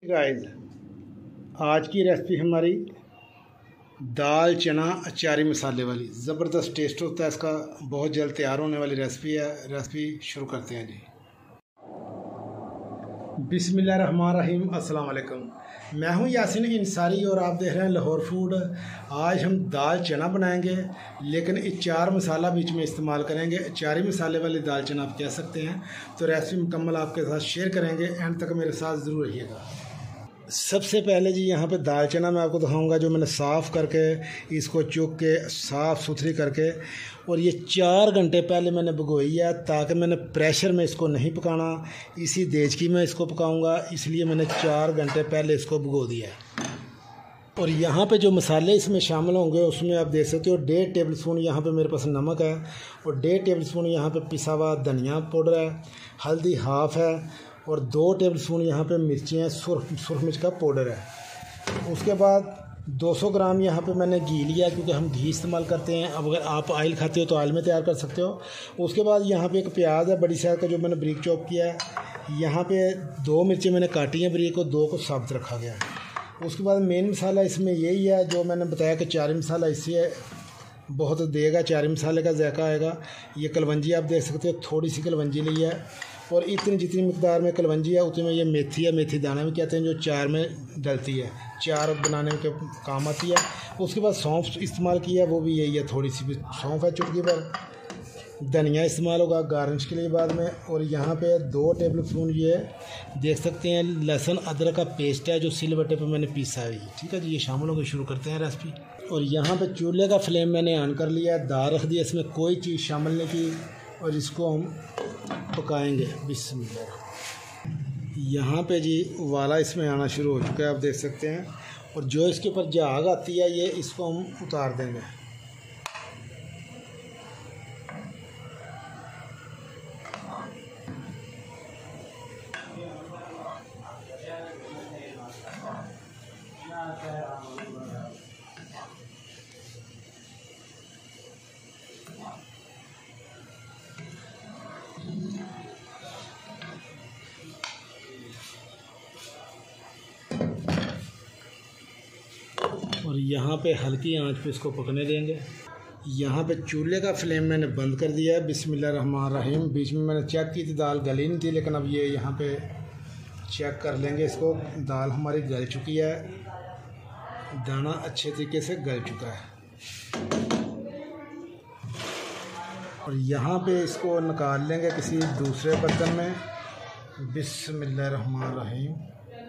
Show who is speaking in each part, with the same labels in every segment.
Speaker 1: Guys, आज की recipe हमारी दाल चना अचारी मसाले वाली ज़बरदस्त टेस्ट होता है इसका। बहुत जल्द तैयार होने वाली रेसिपी है। रेसिपी शुरू करते हैं जी। बिस्मिल्लाहिर्रहमानिर्रहीम। अस्सलाम वालेकुम। मैं हूं यासीन इंसारी और आप देख रहे हैं लाहौर फूड। आज हम दाल चना बनाएंगे, लेकिन अचार मसाला बीच में इस्तेमाल करेंगे। अचारी मसाले वाली दाल चना आप कह सकते हैं। तो रेसिपी मुकम्मल आपके साथ शेयर करेंगे, एंड तक मेरे साथ ज़रूर रहिएगा। सबसे पहले जी यहाँ पे दाल चना मैं आपको दिखाऊंगा, जो मैंने साफ़ करके इसको चुक के साफ़ सुथरी करके, और ये 4 घंटे पहले मैंने भिगोई है, ताकि मैंने प्रेशर में इसको नहीं पकाना, इसी देचकी में इसको पकाऊंगा, इसलिए मैंने 4 घंटे पहले इसको भिगो दिया है। और यहाँ पे जो मसाले इसमें शामिल होंगे उसमें आप देख सकते हो 1.5 टेबल स्पून यहाँ पे मेरे पास नमक है, और 1.5 टेबल स्पून यहाँ पे पिसा हुआ धनिया पाउडर है, हल्दी हाफ़ है, और 2 टेबल स्पून यहाँ पे मिर्ची हैं, सुरख मिर्च का पाउडर है। उसके बाद 200 ग्राम यहाँ पे मैंने घी लिया, क्योंकि हम घी इस्तेमाल करते हैं। अब अगर आप ऑयल खाते हो तो ऑयल में तैयार कर सकते हो। उसके बाद यहाँ पे एक प्याज है बड़ी साइज का, जो मैंने बारीक चॉप किया है। यहाँ पे 2 मिर्ची मैंने काटी हैं बारीक, और 2 को साबुत रखा गया है। उसके बाद मेन मसाला इसमें यही है, जो मैंने बताया कि चारी मसाला इससे बहुत देगा, चारी मसाले का जायका आएगा। ये कलवंजी आप देख सकते हो, थोड़ी सी कलवंजी ली है, और इतनी जितनी मिकदार में कलवंजी है उतनी में ये मेथी है, मेथी दाना भी कहते हैं, जो चार में डलती है, चार बनाने के काम आती है। उसके बाद सौंफ इस्तेमाल किया है, वो भी यही है, थोड़ी सी भी सौंफ है चुटकी पर। धनिया इस्तेमाल होगा गार्निश के लिए बाद में। और यहाँ पे 2 टेबल स्पून ये देख सकते हैं लहसुन अदरक का पेस्ट है, जो सिलबट्टे पे मैंने पीसा है। ठीक है जी, ये शामिल होकर शुरू करते हैं रेसिपी। और यहाँ पे चूल्हे का फ्लेम मैंने ऑन कर लिया है, दाल रख दी, इसमें कोई चीज़ शामिल नहीं की, और इसको हम पकाएंगे। बिस्मिल्लाह। यहाँ पे जी उबाला इसमें आना शुरू हो चुका है, आप देख सकते हैं। और जो इसके ऊपर झाग आती है, ये इसको हम उतार देंगे। और यहाँ पे हल्की आंच पे इसको पकने देंगे। यहाँ पे चूल्हे का फ्लेम मैंने बंद कर दिया है। बिस्मिल्लाहिर्रहमानिर्रहीम। बीच में मैंने चेक की थी, दाल गली नहीं थी, लेकिन अब ये यहाँ पे चेक कर लेंगे इसको। दाल हमारी गल चुकी है, दाना अच्छे तरीके से गल चुका है। और यहाँ पे इसको निकाल लेंगे किसी दूसरे बर्तन में। बिस्मिल्लाहिर्रहमानिर्रहीम।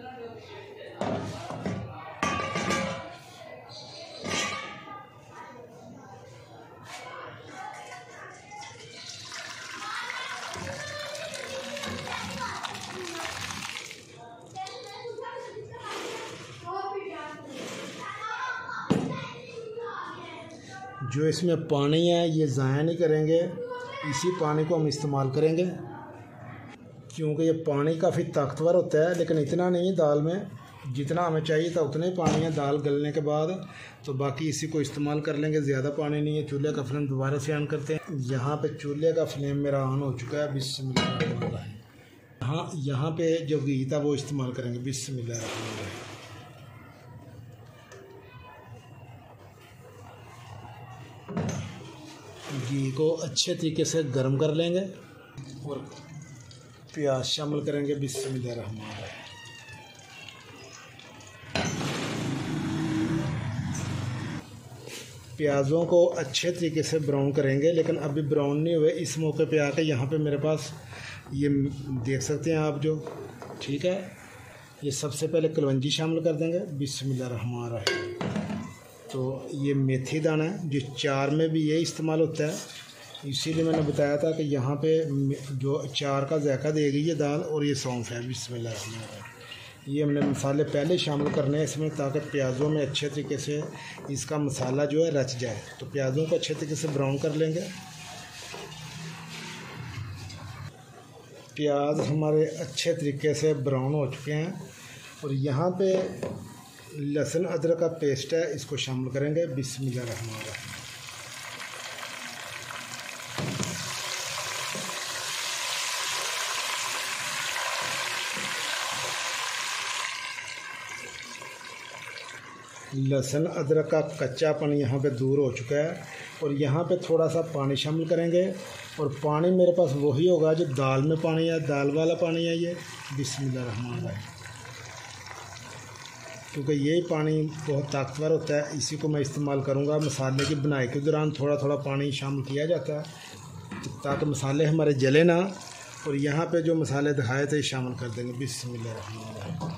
Speaker 1: जो इसमें पानी है ये ज़ाया नहीं करेंगे, इसी पानी को हम इस्तेमाल करेंगे, क्योंकि ये पानी काफ़ी ताकतवर होता है, लेकिन इतना नहीं दाल में, जितना हमें चाहिए था उतना ही पानी है दाल गलने के बाद। तो बाकी इसी को इस्तेमाल कर लेंगे, ज़्यादा पानी नहीं है। चूल्हे का फ्लेम दोबारा से ऑन करते हैं। यहाँ पे चूल्हे का फ्लेम मेरा ऑन हो चुका है। बिस्मिल्लाह। यहाँ पे जो घी था वो इस्तेमाल करेंगे। बिस्मिल्लाह। घी को अच्छे तरीके से गर्म कर लेंगे, और प्याज शामिल करेंगे। बिस्मिल्लाहिर्रहमानिर्रहीम। प्याज़ों को अच्छे तरीके से ब्राउन करेंगे, लेकिन अभी ब्राउन नहीं हुए। इस मौके पे आके यहाँ पे मेरे पास ये देख सकते हैं आप, जो ठीक है, ये सबसे पहले कलवंजी शामिल कर देंगे। बिस्मिल्लाहिर्रहमानिर्रहीम। तो ये मेथी दाना है, जो चार में भी ये इस्तेमाल होता है, इसीलिए मैंने बताया था कि यहाँ पे जो अचार का जायका देगी ये दाल। और ये सौंफ है। बिस्मिल्लाह। ये हमने मसाले पहले शामिल करने हैं इसमें, ताकि प्याज़ों में अच्छे तरीके से इसका मसाला जो है रच जाए। तो प्याज़ों को अच्छे तरीके से ब्राउन कर लेंगे। प्याज हमारे अच्छे तरीके से ब्राउन हो चुके हैं। और यहाँ पे लहसुन अदरक का पेस्ट है, इसको शामिल करेंगे। बिस्मिल्लाहिर्रहमानिर्रहीम। लहसुन अदरक का कच्चापन यहाँ पे दूर हो चुका है और यहाँ पे थोड़ा सा पानी शामिल करेंगे। और पानी मेरे पास वही होगा जो दाल में पानी है, दाल वाला पानी है ये। बिस्मिल्लाहिर्रहमानिर्रहीम। क्योंकि यही पानी बहुत ताकतवर होता है, इसी को मैं इस्तेमाल करूँगा। मसाले की बनाई के दौरान थोड़ा थोड़ा पानी शामिल किया जाता है ताकि मसाले हमारे जले ना। और यहाँ पे जो मसाले दिखाए थे शामिल कर देंगे। बिस्मिल्लाहिर्रहमानिर्रहीम।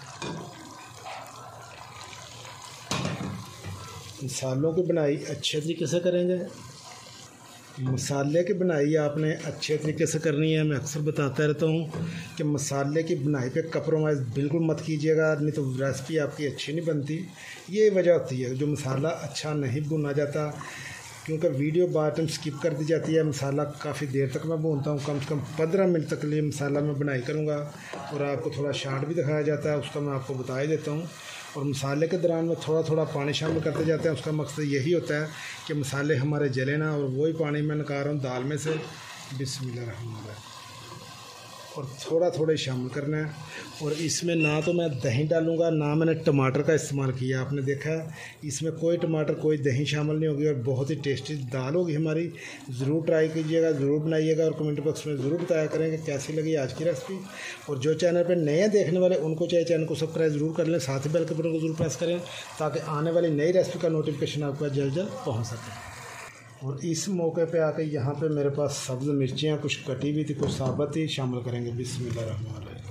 Speaker 1: मसालों की बनाई अच्छे तरीके से करेंगे। मसाले की बनाई आपने अच्छे तरीके से करनी है। मैं अक्सर बताता रहता हूँ कि मसाले की बनाई पे कंप्रोमाइज़ बिल्कुल मत कीजिएगा, नहीं तो रेसिपी आपकी अच्छी नहीं बनती। ये वजह होती है जो मसाला अच्छा नहीं भुना जाता, क्योंकि वीडियो बाद टाइम स्किप कर दी जाती है। मसाला काफ़ी देर तक मैं भूनता हूँ, कम से कम 15 मिनट तक लिए मसाला मैं बनाई करूँगा। और आपको थोड़ा शार्ट भी दिखाया जाता है, उसका मैं आपको बता ही देता हूँ। और मसाले के दौरान में थोड़ा थोड़ा पानी शामिल करते जाते हैं। उसका मकसद यही होता है कि मसाले हमारे जले ना। और वही पानी मैं निकाल रहा हूँ दाल में से। बिस्मिल्लाहिर्रहमानिर्रहीम। और थोड़ा थोड़ा शामिल करना है। और इसमें ना तो मैं दही डालूँगा, ना मैंने टमाटर का इस्तेमाल किया। आपने देखा है इसमें कोई टमाटर कोई दही शामिल नहीं होगी और बहुत ही टेस्टी दाल होगी हमारी। ज़रूर ट्राई कीजिएगा, ज़रूर बनाइएगा और कमेंट बॉक्स में ज़रूर बताया करेंगे कैसी लगी आज की रेसिपी। और जो चैनल पर नए देखने वाले उनको चाहे चैनल को सब्सक्राइब ज़रूर कर लें, साथ ही बेल के बटन को ज़रूर प्रेस करें ताकि आने वाली नई रेसिपी का नोटिफिकेशन आपको जल्द जल्द पहुँच सके। और इस मौके पे आके यहाँ पे मेरे पास सब्ज़ मिर्चियाँ कुछ कटी हुई थी, कुछ साबुत ही शामिल करेंगे। बिस्मिल्लाहिर्रहमानिर्रहीम।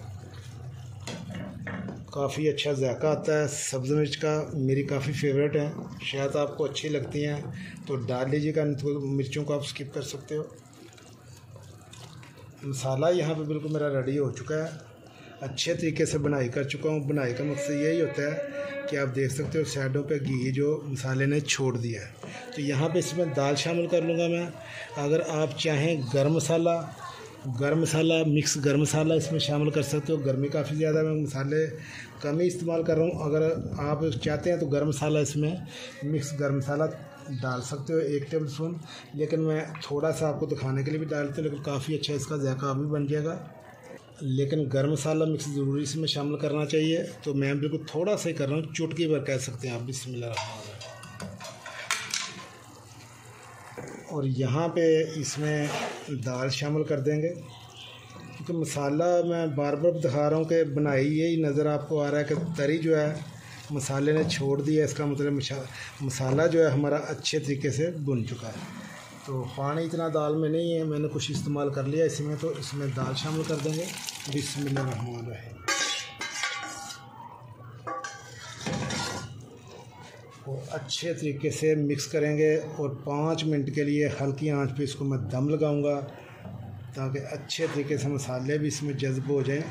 Speaker 1: काफ़ी अच्छा जायका आता है सब्ज़ मिर्च का, मेरी काफ़ी फेवरेट है। शायद आपको अच्छी लगती हैं तो डाल लीजिएगा, नहीं तो मिर्चों को आप स्किप कर सकते हो। मसाला यहाँ पे बिल्कुल मेरा रेडी हो चुका है, अच्छे तरीके से बनाई कर चुका हूँ। बनाई का मकसद यही होता है कि आप देख सकते हो साइडों पे घी जो मसाले ने छोड़ दिया है। तो यहाँ पे इसमें दाल शामिल कर लूँगा मैं। अगर आप चाहें गरम मसाला मिक्स गरम मसाला इसमें शामिल कर सकते हो। गर्मी काफ़ी ज़्यादा, मैं मसाले कम ही इस्तेमाल कर रहा हूँ। अगर आप चाहते हैं तो गरम मसाला इसमें मिक्स गरम मसाला डाल सकते हो 1 टेबल स्पून। लेकिन मैं थोड़ा सा आपको दिखाने के लिए भी डालते हैं, लेकिन काफ़ी अच्छा इसका जायका भी बन जाएगा। लेकिन गरम मसाला मिक्स ज़रूरी इसमें शामिल करना चाहिए। तो मैं बिल्कुल थोड़ा सा ही कर रहा हूँ, चुटकी भर कह सकते हैं आप। बिस्मिल्लाहिर्रहमानिर्रहीम। और यहाँ पे इसमें दाल शामिल कर देंगे, क्योंकि मसाला मैं बार बार दिखा रहा हूँ कि बनाई यही नज़र आपको आ रहा है कि तरी जो है मसाले ने छोड़ दिया। इसका मतलब मसाला जो है हमारा अच्छे तरीके से भुन चुका है। तो पानी इतना दाल में नहीं है, मैंने कुछ इस्तेमाल कर लिया इसमें, तो इसमें दाल शामिल कर देंगे। बिस्मिल्लाहिर्रहमानिर्रहीम। और अच्छे तरीके से मिक्स करेंगे और 5 मिनट के लिए हल्की आंच पे इसको मैं दम लगाऊंगा ताकि अच्छे तरीके से मसाले भी इसमें जज्ब हो जाएं।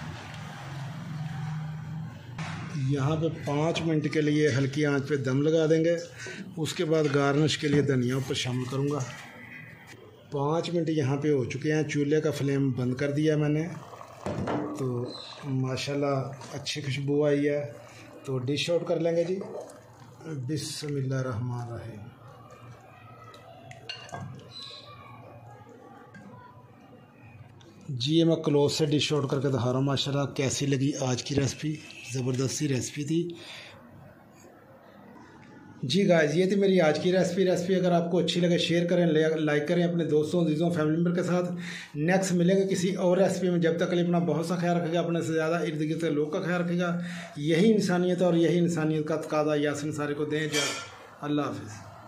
Speaker 1: यहाँ पे 5 मिनट के लिए हल्की आंच पे दम लगा देंगे। उसके बाद गार्निश के लिए धनिया ऊपर शामिल करूँगा। 5 मिनट यहाँ पे हो चुके हैं, चूल्हे का फ्लेम बंद कर दिया मैंने। तो माशाल्लाह अच्छी खुशबू आई है, तो डिश आउट कर लेंगे जी। बिस्मिल्लाहिर्रहमानिर्रहीम। जी ये मैं क्लोज से डिश आउट करके दिखा रहा हूँ। माशाल्लाह कैसी लगी आज की रेसिपी, ज़बरदस्ती रेसिपी थी जी गाइस। ये थी मेरी आज की रेसिपी। अगर आपको अच्छी लगे शेयर करें, लाइक करें अपने दोस्तों अजीज़ों फैमिली मेम्बर के साथ। नेक्स्ट मिलेंगे किसी और रेसिपी में। जब तक के लिए अपना बहुत सा ख्याल रखेगा, अपने से ज़्यादा इर्द गिर्द के लोग का ख्याल रखेगा। यही इंसानियत और यही इंसानियत का तकाज़ा। यासिन अंसारी को दें इजाज़त। अल्लाह हाफ़िज़।